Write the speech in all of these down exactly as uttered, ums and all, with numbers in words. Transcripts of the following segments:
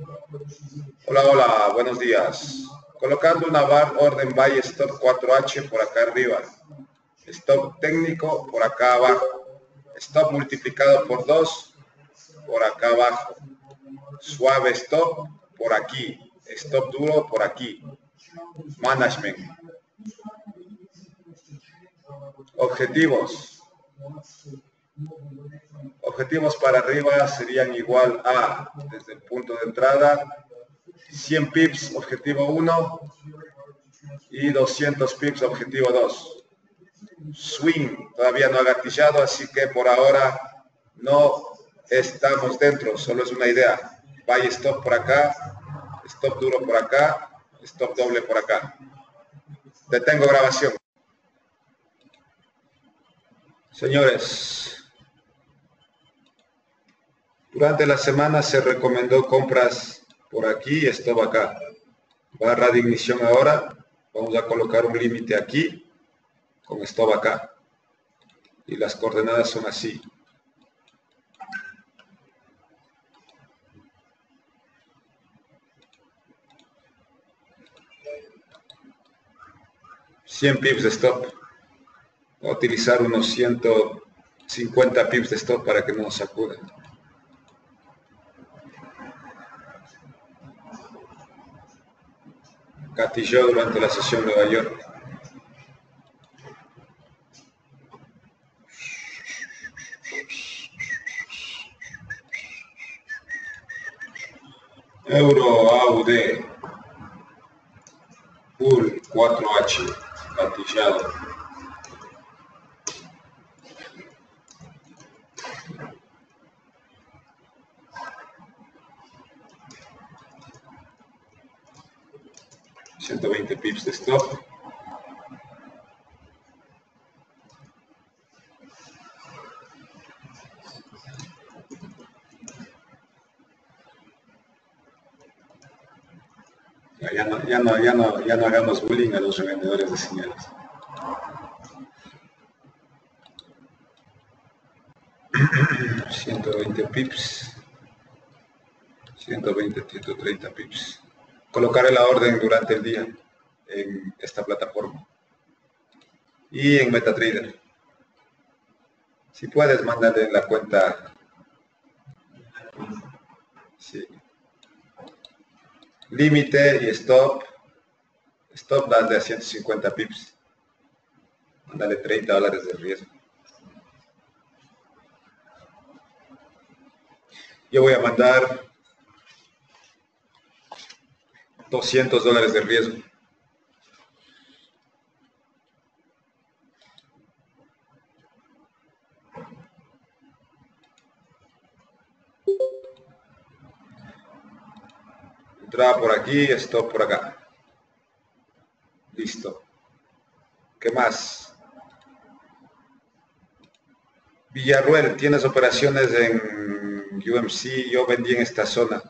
Hola, hola, buenos días. Colocando una bar orden buy stop cuatro H por acá arriba. Stop técnico por acá abajo. Stop multiplicado por dos por acá abajo. Suave stop por aquí. Stop duro por aquí. Management. Objetivos. Objetivos para arriba serían igual a, desde el punto de entrada, cien pips, objetivo uno, y doscientos pips, objetivo dos. Swing, todavía no ha gatillado, así que por ahora no estamos dentro, solo es una idea. Buy stop por acá, stop duro por acá, stop doble por acá. Detengo grabación. Señores, durante la semana se recomendó compras por aquí, stop acá. Barra de ignición ahora, vamos a colocar un límite aquí, con stop acá. Y las coordenadas son así. cien pips de stop. Voy a utilizar unos ciento cincuenta pips de stop para que no nos sacudan. Gatilló durante la sesión Nueva York. Euro A U D. Bull cuatro H. Gatillado. ciento veinte pips de stop. Ya no, ya no, ya no, ya no hagamos bullying a los revendedores de señales. ciento veinte pips. ciento veinte, ciento treinta pips. Colocaré la orden durante el día en esta plataforma. Y en MetaTrader. Si puedes, mandarle la cuenta. Sí. Límite y stop. Stop dale a ciento cincuenta pips. Mándale treinta dólares de riesgo. Yo voy a mandar doscientos dólares de riesgo. Entrada por aquí, stop por acá. Listo. ¿Qué más? Villarruel, tienes operaciones en U M C, yo vendí en esta zona.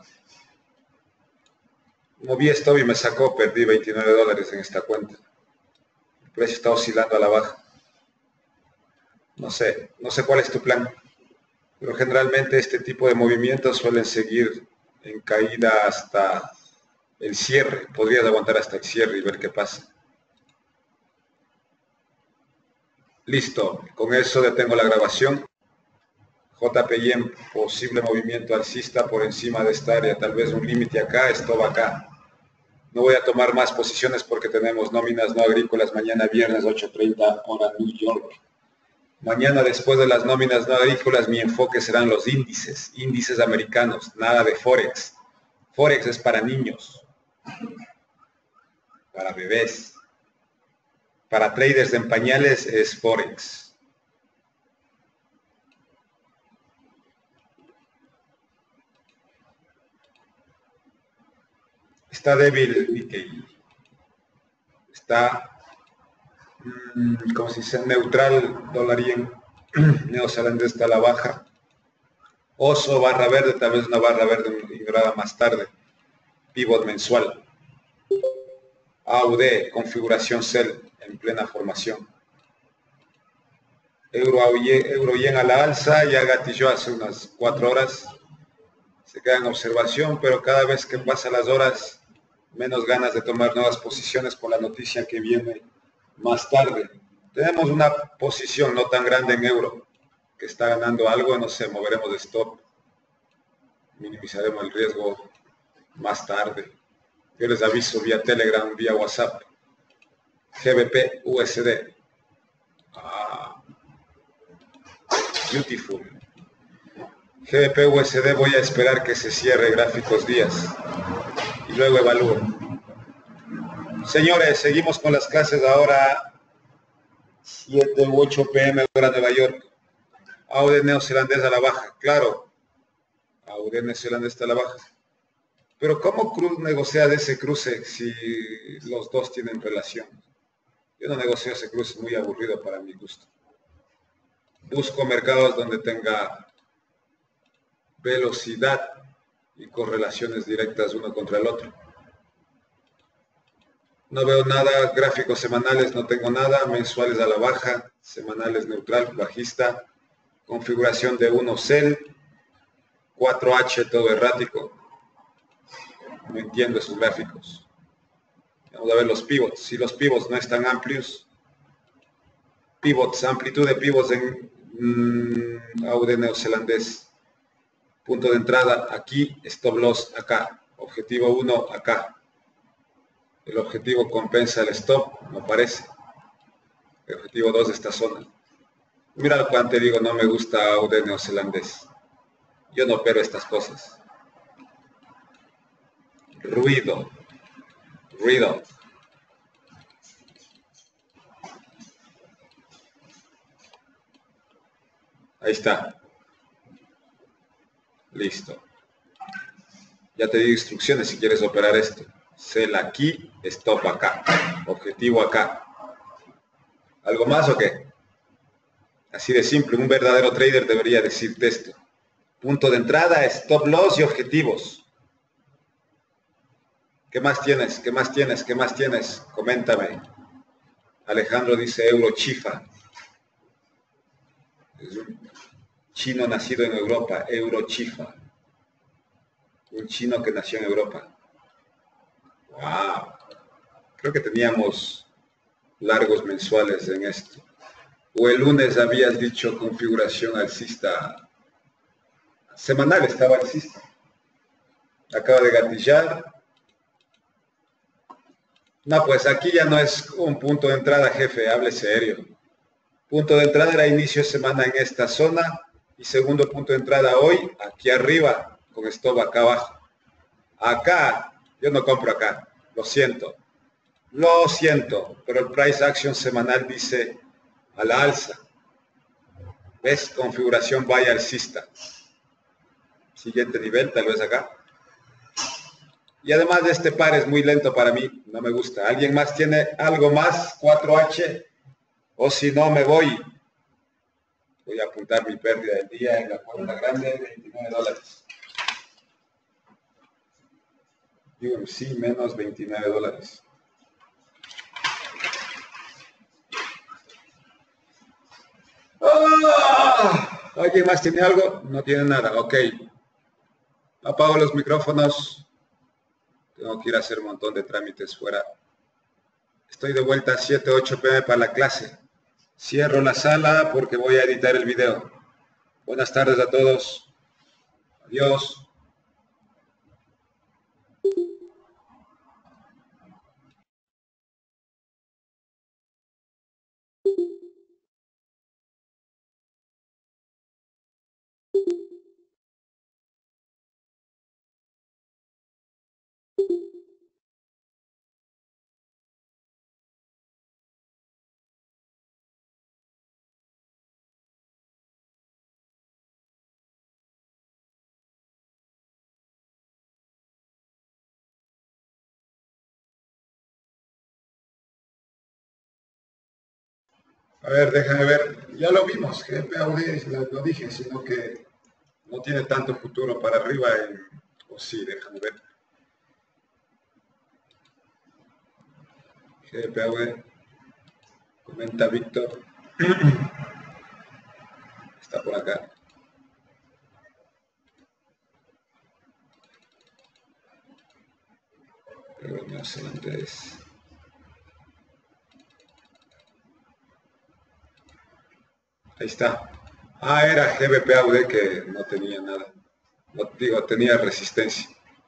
Moví stop y me sacó, perdí veintinueve dólares en esta cuenta. El precio está oscilando a la baja. No sé, no sé cuál es tu plan, pero generalmente este tipo de movimientos suelen seguir en caída hasta el cierre. Podrías aguantar hasta el cierre y ver qué pasa. Listo, con eso detengo la grabación. J P Y en posible movimiento alcista por encima de esta área, tal vez un límite acá, stop acá. No voy a tomar más posiciones porque tenemos nóminas no agrícolas mañana viernes ocho treinta hora New York. Mañana después de las nóminas no agrícolas mi enfoque serán los índices, índices americanos, nada de Forex. Forex es para niños, para bebés. Para traders en pañales es Forex. Está débil Nikkei. Está, mmm, como se dice, neutral dólar yen. Neozelandés está a la baja. Oso, barra verde, tal vez una barra verde ignorada más tarde. Pivot mensual. A U D, configuración sell en plena formación. Euro, euro yen a la alza, ya gatilló hace unas cuatro horas. se queda en observación, pero cada vez que pasan las horas, menos ganas de tomar nuevas posiciones por la noticia que viene más tarde. Tenemos una posición no tan grande en euro, que está ganando algo, no sé, moveremos de stop, minimizaremos el riesgo más tarde. Yo les aviso vía Telegram, vía WhatsApp. G B P U S D. Ah, beautiful. G B P U S D voy a esperar que se cierre gráficos días y luego evalúo. Señores, seguimos con las clases ahora, siete u ocho p m hora Nueva York. A U D neozelandés a la baja, claro. A U D neozelandés está a la baja. Pero ¿cómo Cruz negocia de ese cruce si los dos tienen relación? Yo no negocio ese cruce, es muy aburrido para mi gusto. Busco mercados donde tenga velocidad y correlaciones directas uno contra el otro. No veo nada, gráficos semanales no tengo nada, mensuales a la baja, semanales neutral, bajista, configuración de uno sell, cuatro H todo errático. No entiendo esos gráficos. Vamos a ver los pivots. Si los pivots no están amplios, pivots, amplitud de pivots en mmm, A U D neozelandés. Punto de entrada aquí, stop loss acá, objetivo uno acá. El objetivo compensa el stop, no parece. El objetivo dos de esta zona. Mira cuando te digo, no me gusta A U D neozelandés. Yo no opero estas cosas. Ruido. Ruido. Ahí está. Listo. Ya te di instrucciones si quieres operar esto. Sell aquí, stop acá. Objetivo acá. ¿Algo más o qué? Así de simple. Un verdadero trader debería decirte esto. Punto de entrada, stop loss y objetivos. ¿Qué más tienes? ¿Qué más tienes? ¿Qué más tienes? Coméntame. Alejandro dice Euro Chifa. Es un chino nacido en Europa, Euro Chifa. Un chino que nació en Europa. Wow. Creo que teníamos largos mensuales en esto. O el lunes habías dicho configuración alcista. Semanal estaba alcista. Acaba de gatillar. No, pues aquí ya no es un punto de entrada, jefe, hable serio. Punto de entrada era inicio de semana en esta zona y segundo punto de entrada hoy, aquí arriba, con stop acá abajo. Acá, yo no compro acá, lo siento. Lo siento, pero el price action semanal dice a la alza. ¿Ves? Configuración buy alcista. Siguiente nivel, tal vez acá. Y además de este par es muy lento para mí, no me gusta. ¿Alguien más tiene algo más? cuatro H. O si no, me voy. Voy a apuntar mi pérdida del día en la cuenta grande, veintinueve dólares. U M C menos veintinueve dólares. ¡Ah! ¿Alguien más tiene algo? No tiene nada, ok. Apago los micrófonos. Tengo que ir a hacer un montón de trámites fuera. Estoy de vuelta a siete, ocho p m para la clase. Cierro la sala porque voy a editar el video. Buenas tardes a todos. Adiós. A ver, déjame ver. Ya lo vimos, G P A U D, lo dije, sino que no tiene tanto futuro para arriba. En... O sí, déjame ver. G P A U D. Comenta Víctor. Está por acá. Pero neozelandés. Ahí está. Ah, era G B P A U D que no tenía nada. No, digo, tenía resistencia.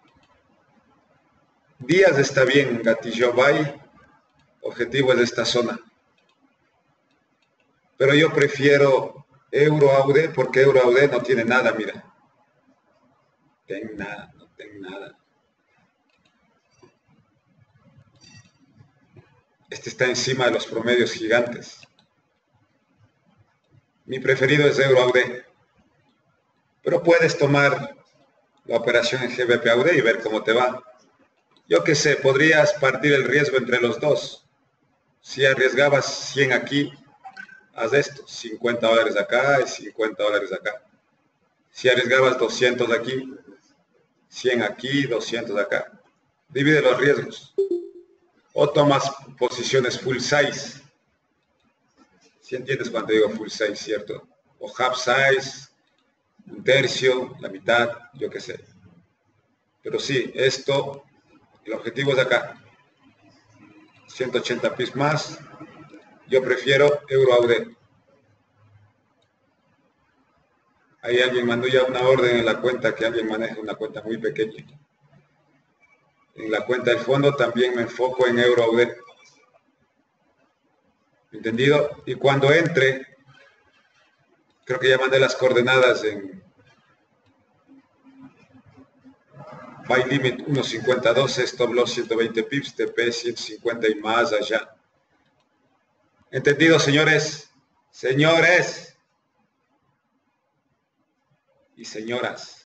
Díaz está bien, gatillo buy. Objetivo es de esta zona. Pero yo prefiero Euro A U D porque Euro A U D no tiene nada, mira. No tiene nada, no tiene nada. Este está encima de los promedios gigantes. Mi preferido es Euro A U D. Pero puedes tomar la operación en G B P A U D y ver cómo te va. Yo qué sé, podrías partir el riesgo entre los dos. Si arriesgabas cien aquí, haz esto, cincuenta dólares acá y cincuenta dólares acá. Si arriesgabas doscientos aquí, cien aquí, doscientos acá. Divide los riesgos. O tomas posiciones full size. Si entiendes cuando digo full size, ¿cierto? O half size, un tercio, la mitad, yo qué sé. Pero sí, esto, el objetivo es acá. ciento ochenta pips más. Yo prefiero Euro A U D. Ahí alguien mandó ya una orden en la cuenta, que alguien maneja una cuenta muy pequeña. En la cuenta del fondo también me enfoco en Euro A U D. ¿Entendido? Y cuando entre, creo que ya mandé las coordenadas en Buy Limit uno cincuenta y dos, Stop Loss ciento veinte pips, T P ciento cincuenta y más allá. ¿Entendido, señores? Señores y señoras.